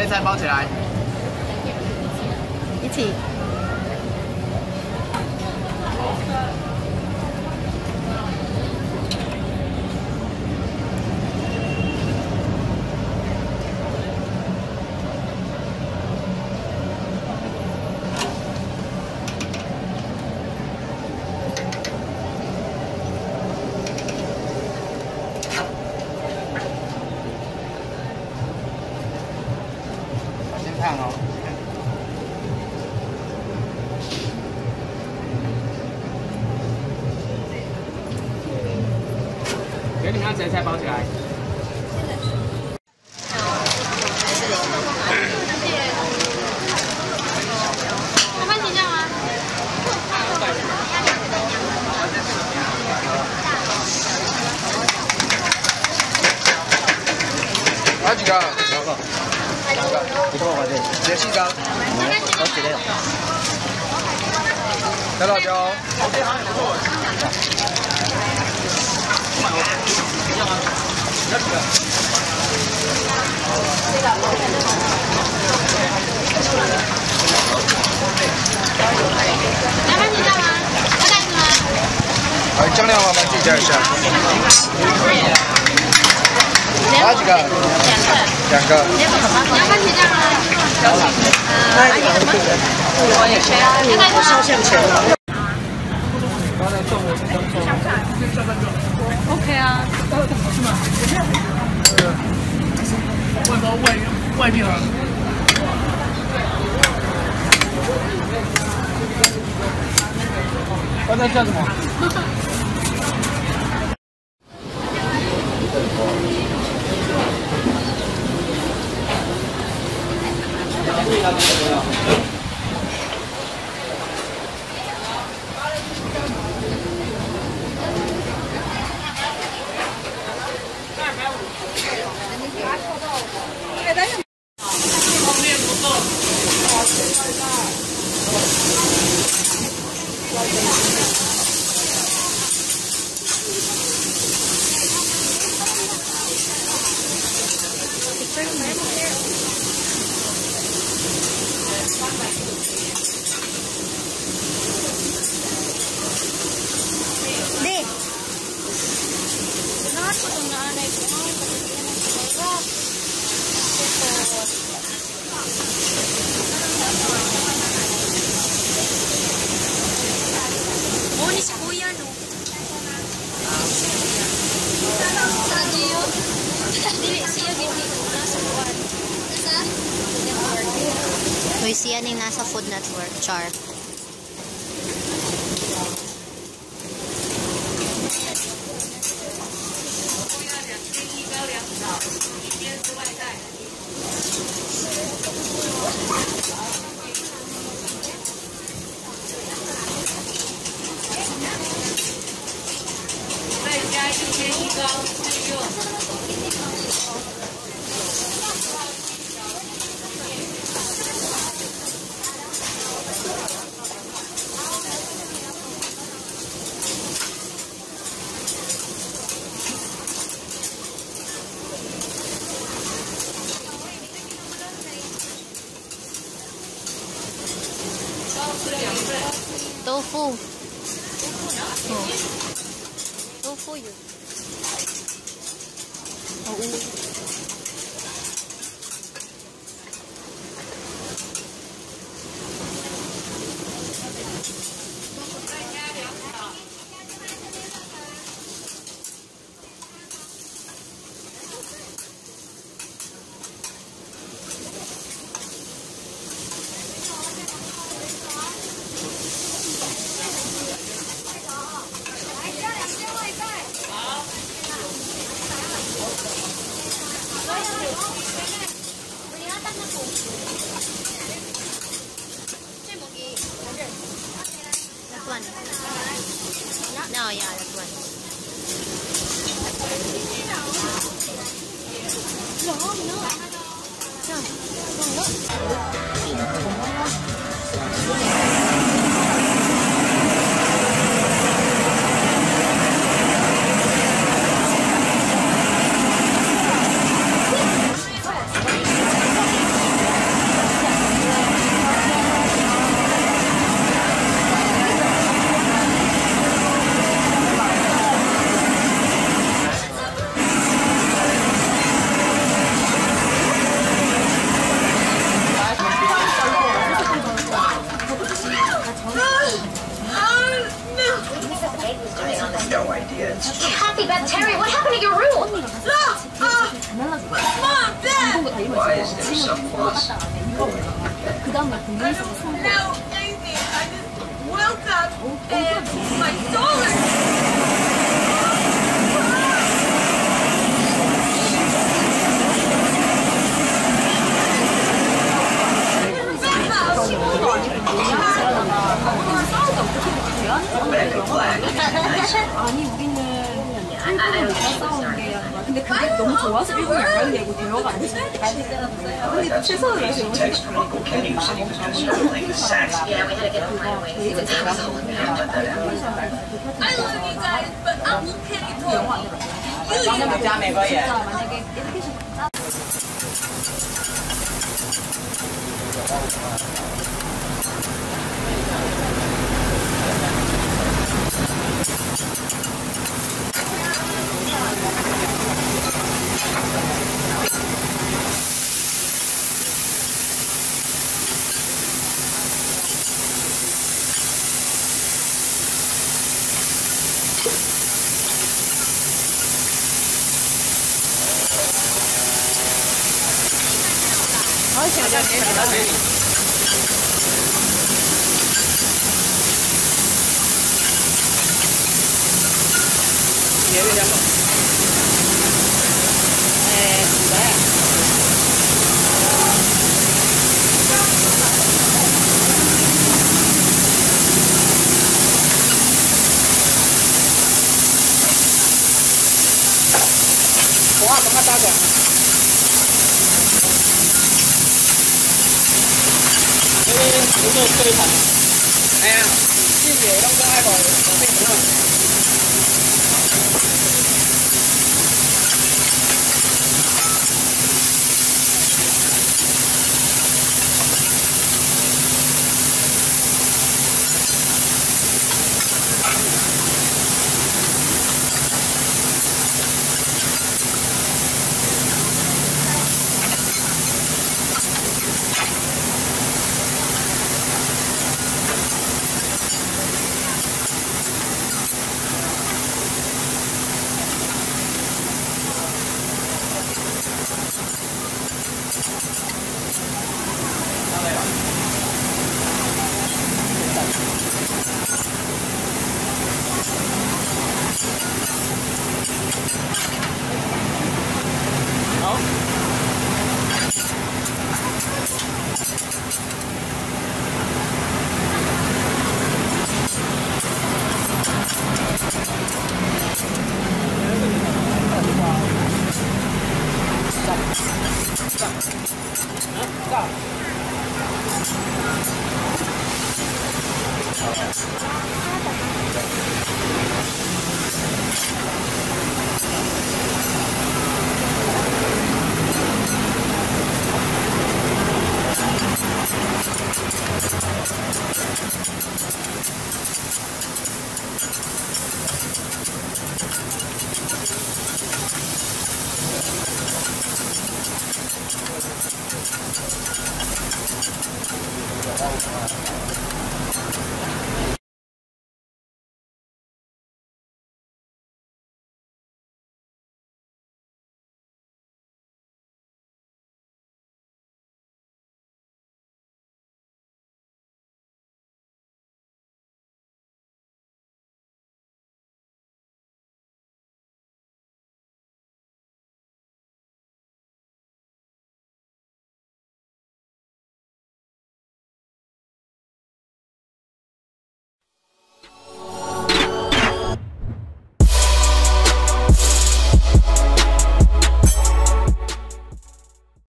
一菜包起来。 一起。 先烫哦。给你拿这菜包起来。 有番茄酱吗？ 还几个？两个。两个。你多少块钱？直接4张。我几个？小辣椒。这行也不错。要吗？要几个？ 来番茄酱吗？要袋子吗？ 酱料麻烦自己加一下。还几个？两个。 你要番茄酱吗？要袋子吗？OK 啊。 外包外地啊。刚才叫什么？ Oh, ni si Kuya, no? Dili, siya gini. Nasa buwan. Nasa? Uy, siya ning nasa Food Network, Char. Tofu. Oh. Tofu yun. Oo. That one. No, yeah, that one. Terry, what happened to your room? Mom, Dad! Why is there someplace? No, Amy, I just woke up and my dollar. 아니 우리는 일본을 못 싸우는 게 아니라 근데 그게 너무 좋아서 일본이 안 가는 게 아니고 대화가 안 돼. 근데 최선을 다해서 Text from Uncle Kenny who said he was constructing the sax. Yeah, we had to get on my way. Since I was home. I love you guys, but Uncle Kenny told me. 진짜 만약에 애플리케이션 얘는 약간 공화 좀 갖다 줘. 여기 반. 네, 이제 이런 거 하고 동생들은. 어.